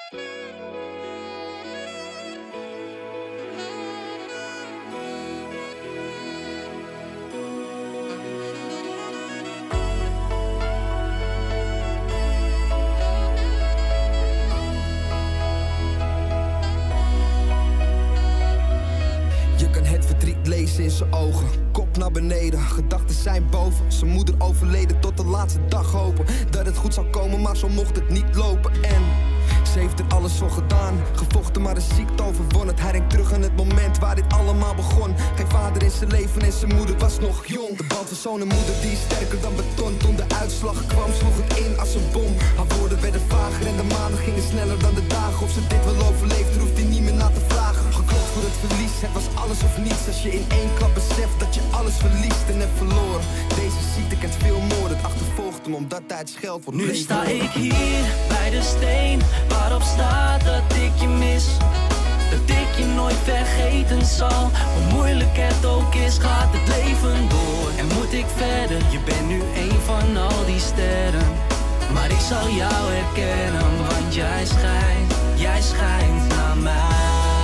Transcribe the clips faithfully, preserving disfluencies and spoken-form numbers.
Lezen in zijn ogen, kop naar beneden, gedachten zijn boven. Zijn moeder overleden, tot de laatste dag hopen dat het goed zou komen, maar zo mocht het niet lopen. En ze heeft er alles voor gedaan, gevochten maar de ziekte overwonnen. Hij denkt terug aan het moment waar dit allemaal begon. Geen vader in zijn leven en zijn moeder was nog jong. De band van zoon en moeder die is sterker dan beton. Toen de uitslag kwam sloeg het in als een bom. Haar woorden werden vager en de maanden gingen sneller dan de dagen. Of ze dit wel overleeft, hoeft hij niet meer na te vragen. Geklopt voor het verlies, het was alles of niets. Als je in één klap beseft dat je alles verliest en hebt verloren. Deze ziekte kent veel moorden, het achtervolgt hem omdat hij het scheldwoord Nu bleef sta horen. ik hier bij de steen waarop staat dat ik je mis. Dat ik je nooit vergeten zal. Hoe moeilijk het ook is, gaat het leven door. En moet ik verder, je bent nu een van al die sterren. Maar ik zal jou herkennen, want jij schijnt, jij schijnt naar mij.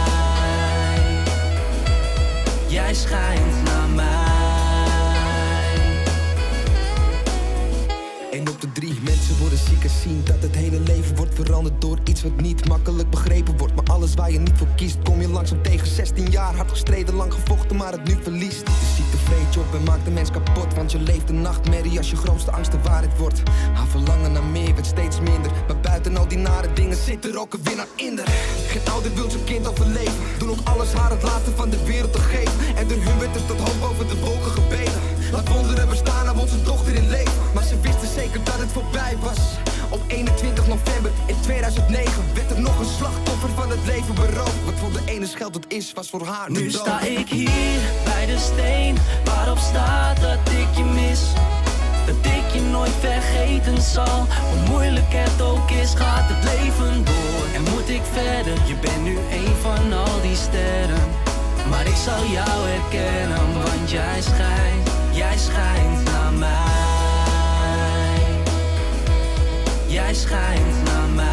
Jij schijnt naar mij. Eén op de drie mensen worden ziek en zien dat het hele leven wordt veranderd door iets wat niet makkelijk begrepen wordt. Maar alles waar je niet voor kiest, kom je langzaam tegen. zestien jaar, hard gestreden, lang gevochten, maar het nu verliest. De ziekte vreet je op en maakt de mens kapot, want je leeft een nachtmerrie als je grootste angst de waarheid wordt. Haar verlangen naar meer werd steeds minder, maar buiten al die nare dingen zit er ook een winnaar in haar. Geen ouder wil zijn kind overleven, doen ook alles haar het laatste van de wereld te geven. En door hun werd het tot hoog over de wolken gebeden. Laat wonderen bestaan aan onze dochter in leven. Maar ze wisten zeker dat het voorbij was. Op eenentwintig november in tweeduizend negen werd er nog een slachtoffer van het leven beroofd. Wat voor de ene scheld het is, was voor haar Nu dood. sta ik hier bij de steen waarop staat dat ik je mis. Dat ik je nooit vergeten zal. Hoe moeilijk het ook is, gaat het leven door. En moet ik verder, je bent nu een van al die sterren. Maar ik zal jou herkennen, want jij schijnt, jij schijnt naar mij. Jij schijnt naar mij.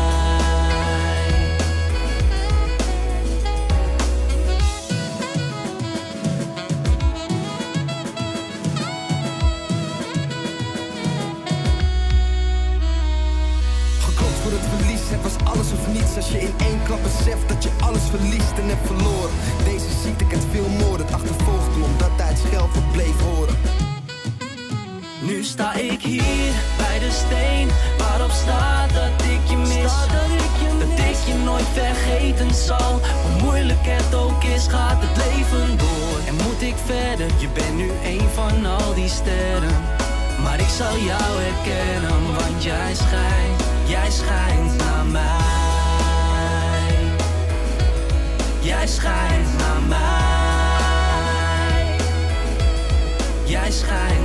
Geklopt voor het verlies, het was alles of niets. Als je in één klap beseft dat je alles verliest en hebt verloren. Deze ziekte kent veel moorden, het achtervolgt hem omdat hij het scheldwoord bleef horen. Nu sta ik hier bij de steen waarop staat dat ik je mis. Dat ik je nooit vergeten zal. Hoe moeilijk het ook is, gaat het leven door. En moet ik verder, je bent nu een van al die sterren. Maar ik zal jou herkennen, want jij schijnt, jij schijnt naar mij. Jij schijnt naar mij. Jij schijnt